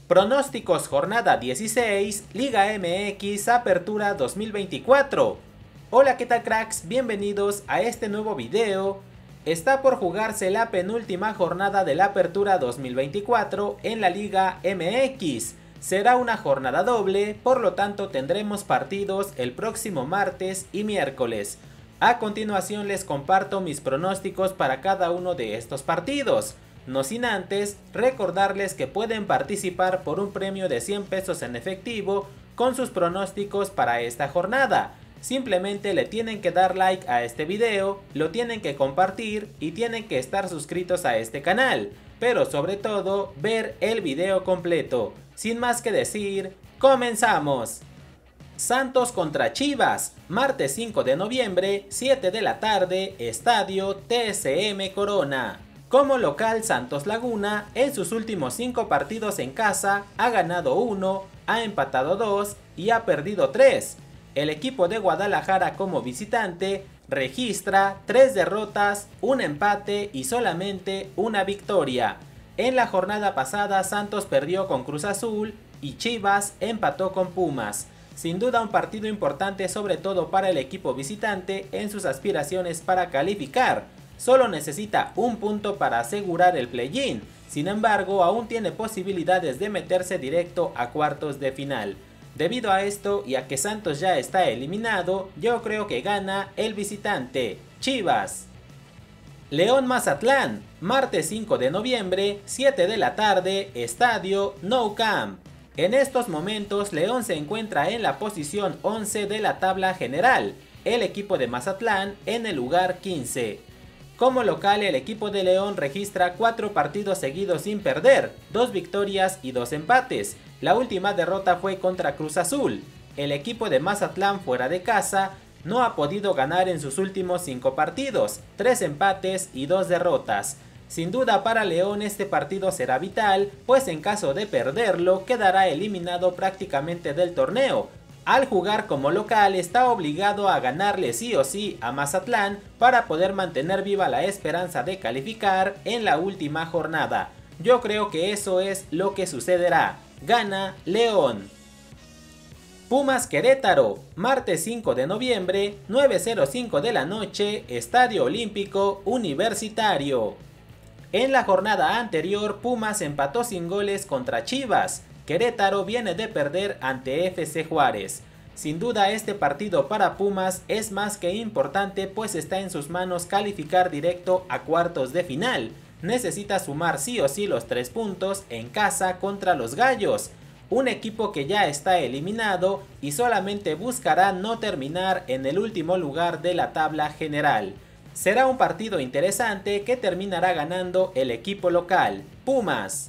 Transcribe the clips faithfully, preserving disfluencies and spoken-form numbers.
Pronósticos jornada dieciséis, Liga M X Apertura dos mil veinticuatro. Hola, ¿qué tal cracks? Bienvenidos a este nuevo video. Está por jugarse la penúltima jornada de la Apertura dos mil veinticuatro en la Liga M X. Será una jornada doble, por lo tanto tendremos partidos el próximo martes y miércoles. A continuación les comparto mis pronósticos para cada uno de estos partidos. No sin antes recordarles que pueden participar por un premio de cien pesos en efectivo con sus pronósticos para esta jornada. Simplemente le tienen que dar like a este video, lo tienen que compartir y tienen que estar suscritos a este canal. Pero sobre todo ver el video completo. Sin más que decir, ¡comenzamos! Santos contra Chivas, martes cinco de noviembre, siete de la tarde, Estadio T S M Corona. Como local, Santos Laguna en sus últimos cinco partidos en casa ha ganado uno, ha empatado dos y ha perdido tres. El equipo de Guadalajara como visitante registra tres derrotas, un empate y solamente una victoria. En la jornada pasada Santos perdió con Cruz Azul y Chivas empató con Pumas. Sin duda un partido importante, sobre todo para el equipo visitante en sus aspiraciones para calificar. Solo necesita un punto para asegurar el play-in, sin embargo aún tiene posibilidades de meterse directo a cuartos de final. Debido a esto y a que Santos ya está eliminado, yo creo que gana el visitante, Chivas. León Mazatlán, martes cinco de noviembre, siete de la tarde, Estadio Nou Camp. En estos momentos León se encuentra en la posición once de la tabla general, el equipo de Mazatlán en el lugar quince. Como local, el equipo de León registra cuatro partidos seguidos sin perder, dos victorias y dos empates. La última derrota fue contra Cruz Azul. El equipo de Mazatlán fuera de casa no ha podido ganar en sus últimos cinco partidos, tres empates y dos derrotas. Sin duda para León este partido será vital, pues en caso de perderlo quedará eliminado prácticamente del torneo. Al jugar como local está obligado a ganarle sí o sí a Mazatlán para poder mantener viva la esperanza de calificar en la última jornada. Yo creo que eso es lo que sucederá. Gana León. Pumas Querétaro, martes cinco de noviembre, nueve cero cinco de la noche, Estadio Olímpico Universitario. En la jornada anterior Pumas empató sin goles contra Chivas. Querétaro viene de perder ante F C Juárez. Sin duda este partido para Pumas es más que importante, pues está en sus manos calificar directo a cuartos de final. Necesita sumar sí o sí los tres puntos en casa contra los Gallos, un equipo que ya está eliminado y solamente buscará no terminar en el último lugar de la tabla general. Será un partido interesante que terminará ganando el equipo local, Pumas.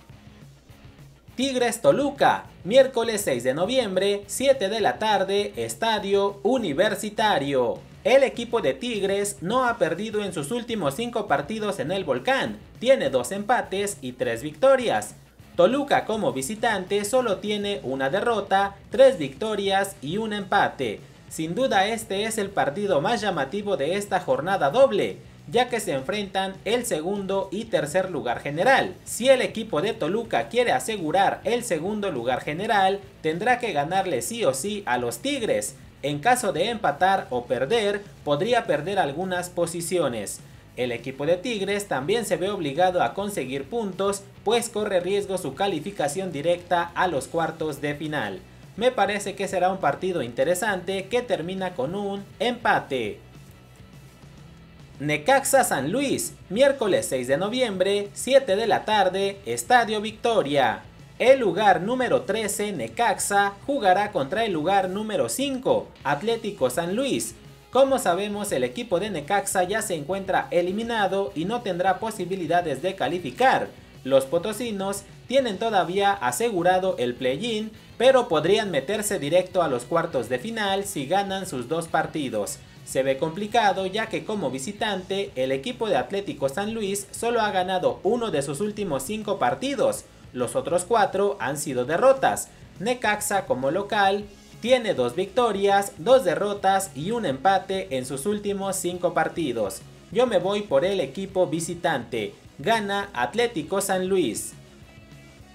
Tigres Toluca, miércoles seis de noviembre, siete de la tarde, Estadio Universitario. El equipo de Tigres no ha perdido en sus últimos cinco partidos en el Volcán, tiene dos empates y tres victorias. Toluca como visitante solo tiene una derrota, tres victorias y un empate. Sin duda este es el partido más llamativo de esta jornada doble, ya que se enfrentan el segundo y tercer lugar general. Si el equipo de Toluca quiere asegurar el segundo lugar general, tendrá que ganarle sí o sí a los Tigres. En caso de empatar o perder, podría perder algunas posiciones. El equipo de Tigres también se ve obligado a conseguir puntos, pues corre riesgo su calificación directa a los cuartos de final. Me parece que será un partido interesante que termina con un empate. Necaxa San Luis, miércoles seis de noviembre, siete de la tarde, Estadio Victoria. El lugar número trece, Necaxa, jugará contra el lugar número cinco, Atlético San Luis. Como sabemos, el equipo de Necaxa ya se encuentra eliminado y no tendrá posibilidades de calificar. Los potosinos tienen todavía asegurado el play-in, pero podrían meterse directo a los cuartos de final si ganan sus dos partidos. Se ve complicado, ya que como visitante el equipo de Atlético San Luis solo ha ganado uno de sus últimos cinco partidos, los otros cuatro han sido derrotas. Necaxa como local tiene dos victorias, dos derrotas y un empate en sus últimos cinco partidos. Yo me voy por el equipo visitante, gana Atlético San Luis.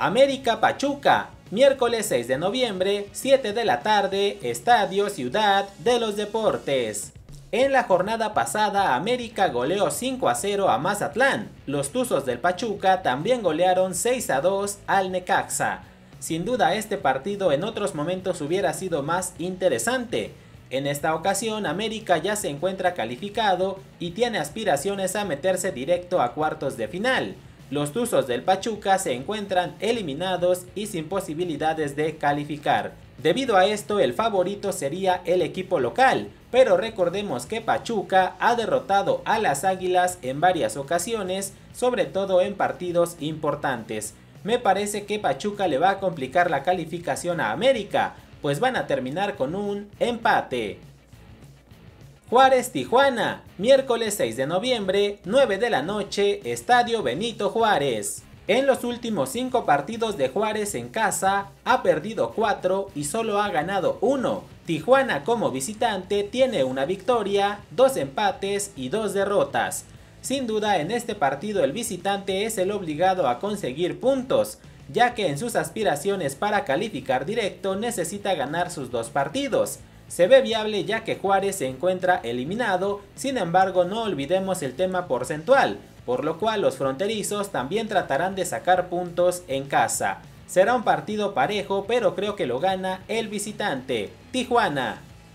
América Pachuca, miércoles seis de noviembre, siete de la tarde, Estadio Ciudad de los Deportes. En la jornada pasada, América goleó cinco a cero a Mazatlán. Los Tuzos del Pachuca también golearon seis a dos al Necaxa. Sin duda este partido en otros momentos hubiera sido más interesante. En esta ocasión, América ya se encuentra calificado y tiene aspiraciones a meterse directo a cuartos de final. Los Tuzos del Pachuca se encuentran eliminados y sin posibilidades de calificar. Debido a esto, el favorito sería el equipo local, pero recordemos que Pachuca ha derrotado a las Águilas en varias ocasiones, sobre todo en partidos importantes. Me parece que Pachuca le va a complicar la calificación a América, pues van a terminar con un empate. Juárez Tijuana, miércoles seis de noviembre, nueve de la noche, Estadio Benito Juárez. En los últimos cinco partidos de Juárez en casa, ha perdido cuatro y solo ha ganado uno. Tijuana como visitante tiene una victoria, dos empates y dos derrotas. Sin duda en este partido el visitante es el obligado a conseguir puntos, ya que en sus aspiraciones para calificar directo necesita ganar sus dos partidos. Se ve viable ya que Juárez se encuentra eliminado, sin embargo no olvidemos el tema porcentual, por lo cual los fronterizos también tratarán de sacar puntos en casa. Será un partido parejo, pero creo que lo gana el visitante, Tijuana.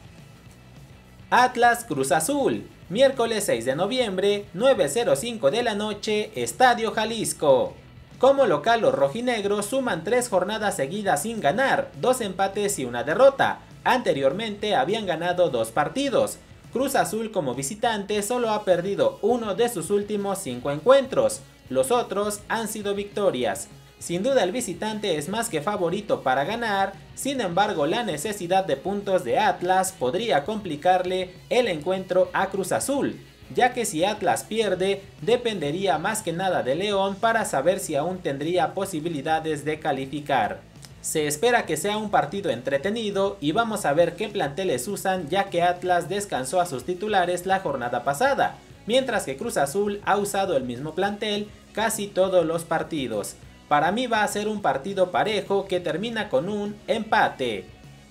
Atlas Cruz Azul, miércoles seis de noviembre, nueve cero cinco de la noche, Estadio Jalisco. Como local los rojinegros suman tres jornadas seguidas sin ganar, dos empates y una derrota. Anteriormente habían ganado dos partidos. Cruz Azul como visitante solo ha perdido uno de sus últimos cinco encuentros. Los otros han sido victorias. Sin duda el visitante es más que favorito para ganar, sin embargo la necesidad de puntos de Atlas podría complicarle el encuentro a Cruz Azul, ya que si Atlas pierde dependería más que nada de León para saber si aún tendría posibilidades de calificar. Se espera que sea un partido entretenido y vamos a ver qué planteles usan, ya que Atlas descansó a sus titulares la jornada pasada, mientras que Cruz Azul ha usado el mismo plantel casi todos los partidos. Para mí va a ser un partido parejo que termina con un empate.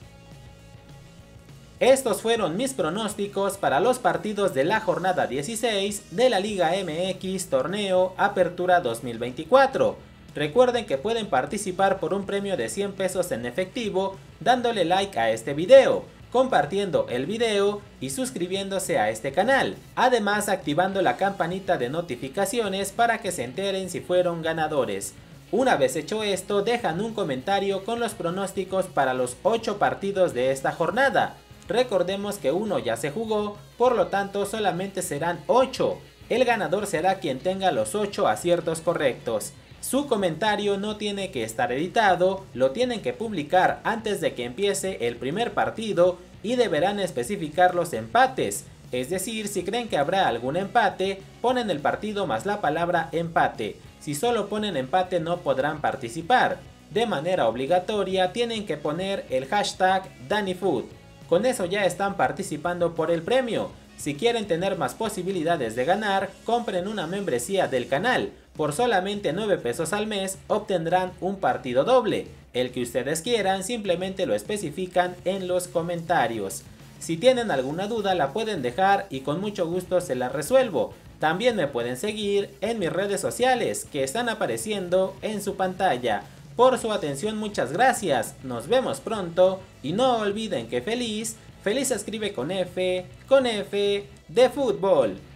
Estos fueron mis pronósticos para los partidos de la jornada dieciséis de la Liga M X Torneo Apertura dos mil veinticuatro. Recuerden que pueden participar por un premio de cien pesos en efectivo dándole like a este video, compartiendo el video y suscribiéndose a este canal, además activando la campanita de notificaciones para que se enteren si fueron ganadores. Una vez hecho esto, dejan un comentario con los pronósticos para los ocho partidos de esta jornada. Recordemos que uno ya se jugó, por lo tanto solamente serán ocho. El ganador será quien tenga los ocho aciertos correctos. Su comentario no tiene que estar editado, lo tienen que publicar antes de que empiece el primer partido y deberán especificar los empates. Es decir, si creen que habrá algún empate, ponen el partido más la palabra empate. Si solo ponen empate no podrán participar. De manera obligatoria tienen que poner el hashtag DaniFood. Con eso ya están participando por el premio. Si quieren tener más posibilidades de ganar, compren una membresía del canal. Por solamente nueve pesos al mes obtendrán un partido doble. El que ustedes quieran, simplemente lo especifican en los comentarios. Si tienen alguna duda la pueden dejar y con mucho gusto se la resuelvo. También me pueden seguir en mis redes sociales que están apareciendo en su pantalla. Por su atención muchas gracias, nos vemos pronto y no olviden que feliz, feliz se escribe con F, con F de fútbol.